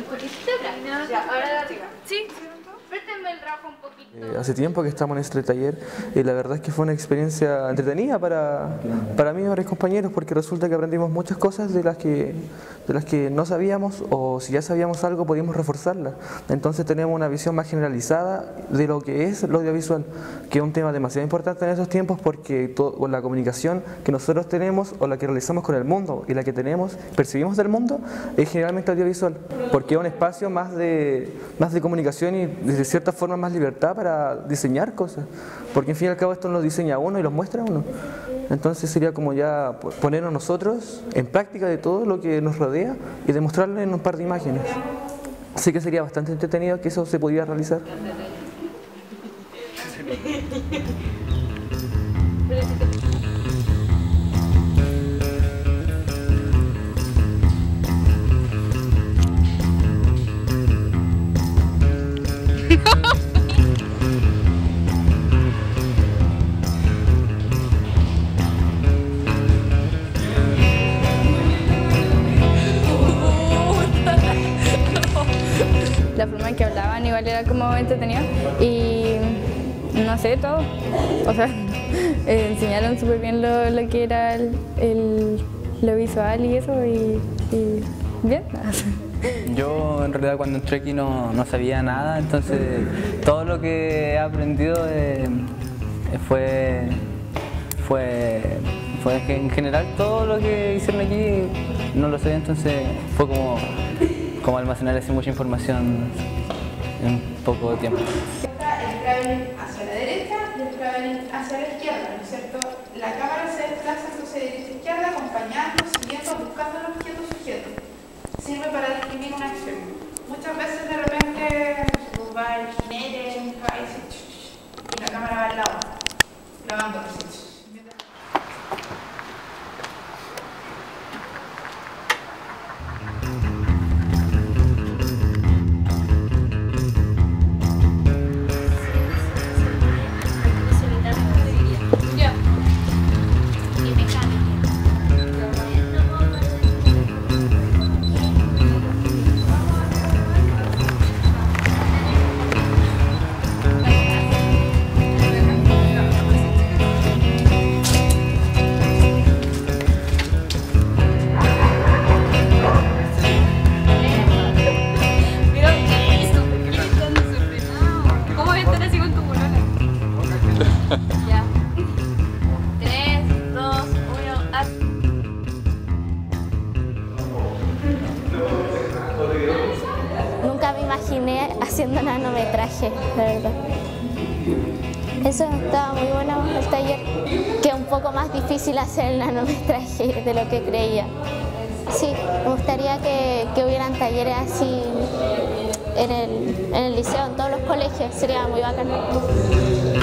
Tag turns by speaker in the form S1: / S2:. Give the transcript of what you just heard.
S1: poquito atrás. Ya, ahora de arriba. Sí. Préstenme el trabajo un poquito.
S2: Hace tiempo que estamos en este taller y la verdad es que fue una experiencia entretenida para mí y varios compañeros, porque resulta que aprendimos muchas cosas de las que no sabíamos, o si ya sabíamos algo podíamos reforzarlas. Entonces tenemos una visión más generalizada de lo que es lo audiovisual, que es un tema demasiado importante en estos tiempos, porque la comunicación que nosotros tenemos o la que realizamos con el mundo y la que percibimos del mundo es generalmente audiovisual, porque es un espacio más de comunicación y de cierta forma más libertad para diseñar cosas, porque en fin y al cabo esto lo diseña uno y lo muestra uno. Entonces sería como ya ponernos nosotros en práctica de todo lo que nos rodea y demostrarlo en un par de imágenes. Así que sería bastante entretenido que eso se pudiera realizar.
S3: La forma en que hablaban igual era como entretenido y no sé, todo, o sea, enseñaron súper bien lo que era lo visual y eso y bien.
S4: Yo en realidad cuando entré aquí no sabía nada, entonces todo lo que he aprendido fue en general todo lo que hicieron aquí no lo sabía, entonces fue como almacenar así mucha información en poco tiempo.
S5: Está el traveling hacia la derecha y el traveling hacia la izquierda, ¿no es cierto? La cámara se desplaza hacia derecha e izquierda, acompañando, siguiendo, buscando el objeto sujeto. Sirve para distinguir una acción. Muchas veces de repente va el jinete en un caballo y la cámara va al lado, grabando así.
S1: Ya. 3, 2, 1,
S6: Nunca me imaginé haciendo nanometraje, la verdad. Eso estaba muy bueno el taller, que es un poco más difícil hacer el nanometraje de lo que creía. Sí, me gustaría que hubieran talleres así en el liceo, en todos los colegios, sería muy bacán.